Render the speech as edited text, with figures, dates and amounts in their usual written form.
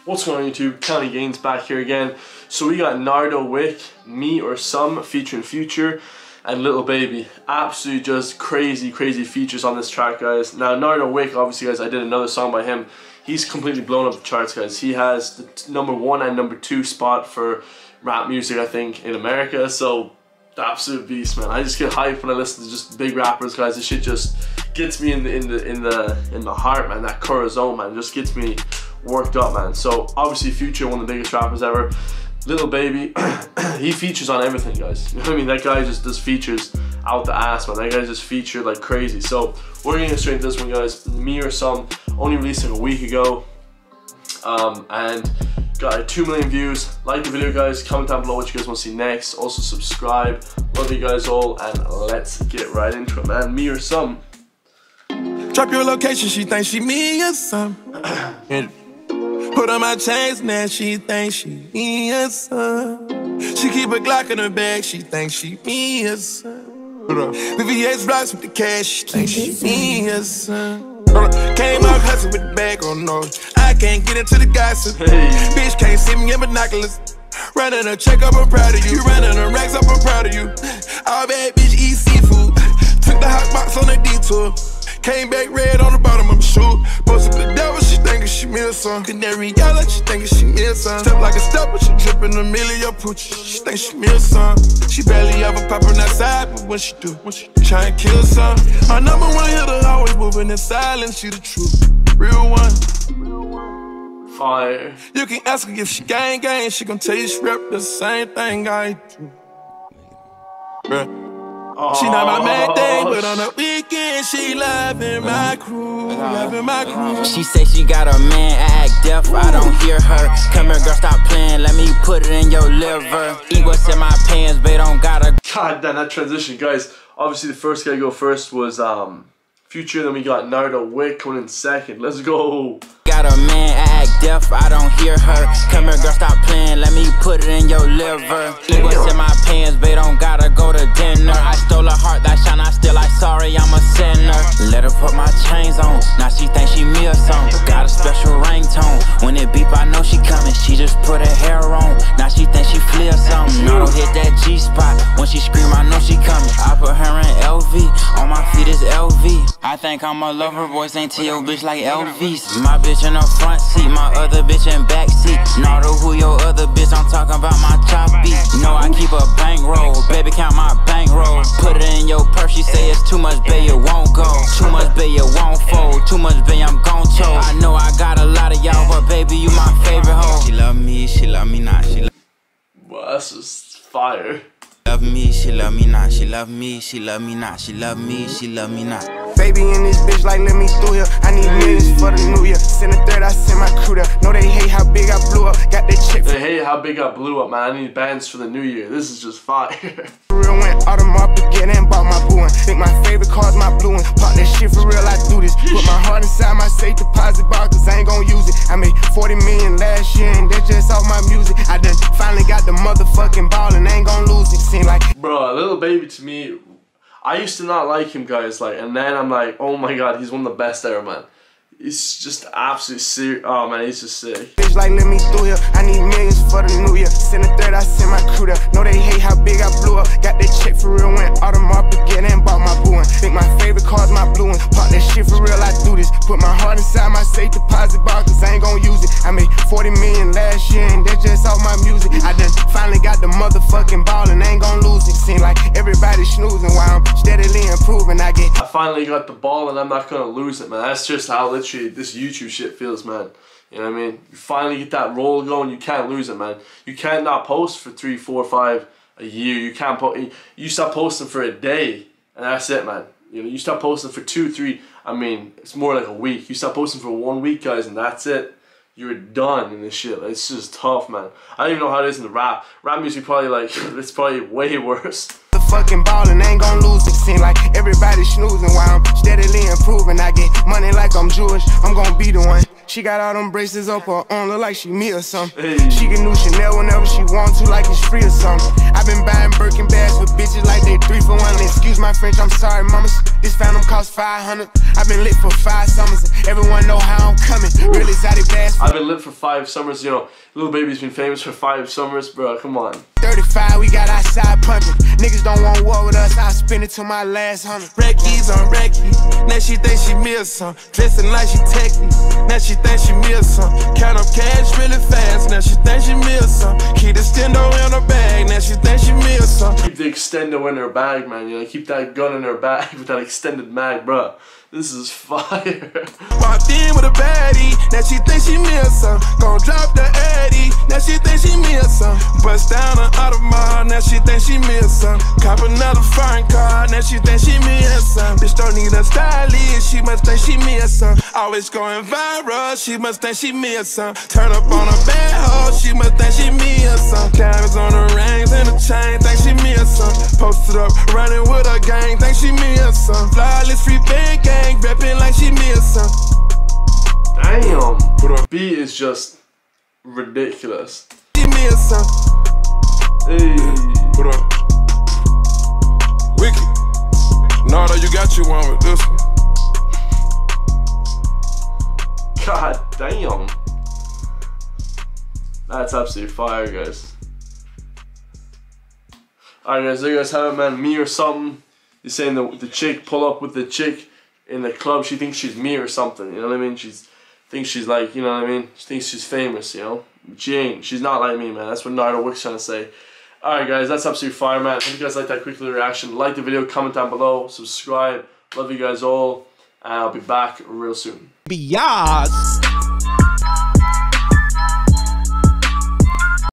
What's going on YouTube? County Gains back here again. So we got Nardo, Wick, Me or Some featuring Future, and Little Baby. Absolutely just crazy features on this track, guys. Now Nardo Wick, obviously guys, I did another song by him. He's completely blown up the charts, guys. He has the #1 and #2 spot for rap music, I think, in America. So the absolute beast, man. I just get hyped when I listen to just big rappers, guys. This shit just gets me in the heart, man. That corazon, man, just gets me worked up, man. So obviously Future, one of the biggest rappers ever. Little Baby, he features on everything, guys. You know what I mean? That guy just does features out the ass, man. That guy just featured like crazy. So we're gonna get straight into this one, guys. Me or Some, only released like a week ago, and got like 2 million views. Like the video, guys. Comment down below what you guys want to see next. Also subscribe. Love you guys all, and let's get right into it, man. Me or Some. Drop your location, she thinks she me or some. Put on my chains, now she thinks she me or some. She keep a Glock in her bag, she thinks she me or some. The VX blocks with the cash, she thinks she me or some. Came out hustling with the bag, oh no, I can't get into the gossip. Bitch can't see me in binoculars. Running a check up, I'm proud of you. You running a racks up, I'm proud of you. All bad bitch eat seafood. Took the hot box on the detour. Came back red on the bottom of my shoe. Posted the devil, she thinkin' she me or some. Canary yellow, she thinkin' she me or some. Step like a stepper, she drippin' a million poochie. She think she me or some. She barely ever poppin' outside, but when she do, try and kill some. My #1 hitter, always moving in silence, she the truth. Real one. Fire. You can ask her if she gang, she gon' tell you she rep the same thing I do. Bruh. She not my main thing, but on the weekend she loving my crew, She say she got a man, I act deaf, I don't hear her. Come here, girl, stop playing, let me put it in your liver. Eat what's in my pants, but don't gotta. God damn, that transition, guys. Obviously the first guy to go first was Future, then we got Nardo Wick coming in second. Let's go. Got a man, I act deaf, I don't hear her. Come here, girl, stop playing, let me put it in your liver. Eat what's in my pants, but don't gotta go to dinner. I stole a heart that shine, I still like sorry, I'm a sinner. Let her put my chains on, now she thinks she me or something. Got a special ringtone, when it beep I know she coming. She just put her hair on, now she thinks she flee or something. Nardo hit that G-spot, when she scream I know she coming. I put her in LV, on my feet is LV. I think I'm a lover, boys ain't to your bitch like Elvis. My bitch in the front seat, my other bitch in back seat. Nardo, who your other bitch? I'm talking about my chop beat. No, I keep a bankroll, baby count my bankroll. Put it in your purse, she say it's too much, babe, it won't go. Too much, babe, it won't fold. Too much, babe, I'm gon' choke. I know I got a lot of y'all, but baby, you my favorite hoe. She love me not. She love. Well, that's just fire. Love me, she love me not. She love me, she love me not. She love me, she love me not. Baby in this bitch like let me through here. I need millions for the new year. Send a third, I send my crew there. Know they hate how big I blew up. Got that check. They hate how big I blew up, man. I need bands for the new year. This is just fire. Real went Audemars Piguet and bought my blue one. Think my favorite car's my blue one. Pop that shit for real, I do this. Put my heart inside my safe deposit box, cause I ain't gon' use it. I made 40 million last year and that's just off my music. I done finally got the motherfucking ball and I ain't gon' lose it. Seem like bro, Little Baby to me, I used to not like him, guys, like, and then I'm like, oh my god, he's one of the best ever, man. He's just absolutely serious. Oh man, he's just sick. Bitch like let me through here. I need millions for the new year. Send a third, I send my crew there. Know they hate how big I blew up. Got that check for real, went Audemars Piguet and bought my blue one. Think my favorite car's my blue one. Pop that shit for real, I do this. Put my heart inside my safe deposit box, cause I ain't gon' use it. I made 40 million last year and that's just off my music. I done finally got the motherfucking ball and I ain't gon' lose it. Seem like everybody snoozing while I'm steadily improving. I finally got the ball and I'm not gonna lose it, man. That's just how literally this YouTube shit feels, man. You know what I mean? You finally get that roll going, you can't lose it, man. You can't not post for 3, 4, 5 a year. You can't you stop posting for a day and that's it, man. You know, you stop posting for 2, 3, I mean, it's more like a week. You stop posting for 1 week, guys, and that's it. You're done in this shit. It's just tough, man. I don't even know how it is in the rap. Rap music probably like, it's probably way worse. Fucking ballin', ain't gon' lose it. Seem like everybody snoozing while I'm steadily improving. I get money like I'm Jewish, I'm gon' be the one. She got all them bracelets up her arm, look like she me or something. Hey. She can do Chanel whenever she want to, like it's free or something. I've been buying Birkin bags for bitches like they 3 for 1. Excuse my French, I'm sorry, mamas. This phantom cost 500. I've been lit for 5 summers. Everyone know how I'm coming. Real exotic bags. I've been lit for 5 summers. You know, Lil Baby's been famous for 5 summers, bro. Come on. 35, we got outside pumping. Niggas don't want war with us. I'll spend it till my last 100. Reckies on Reckies. Now she think she me or something. Dressing like she techie. Now she think she me or something. Count up cash really fast. Now she think she me or something. Keep the stendo in her bag. Now she think she me or something. Keep the extendo in her bag, man. You know, keep that gun in her bag with that extended mag, bro. This is fire. Walked in with a baddie. Now she think she me or something. Gon' drop the Addy. Now she think she me or something. Bust down an Audemars. Now she think she me or something. Cop another foreign car. Now she think she me or something. Bitch don't need a stylist. She must think she me or something. Always going viral. She must think she me or something. Turn up on a bad hoe. She must think she me or something. Diamonds on the rings and the chain. Think she me or something. Posted up running with a gang. Think she me or something. Flawless free big gang. Reppin' like she me or something. Damn. Beat is just ridiculous. She me or something. Hey. What up? Wick. Nardo, you got you one with this one. God damn. That's absolutely fire, guys. Alright, guys, there you guys have it, man. Me or something. You're saying the chick pull up with the chick in the club. She thinks she's me or something. You know what I mean? Thinks she's like, you know what I mean? She thinks she's famous, you know? But she ain't. She's not like me, man. That's what Nardo Wick's trying to say. Alright, guys, that's absolutely fire, man. If you guys like that quick little reaction, like the video, comment down below, subscribe. Love you guys all, and I'll be back real soon. Biatch.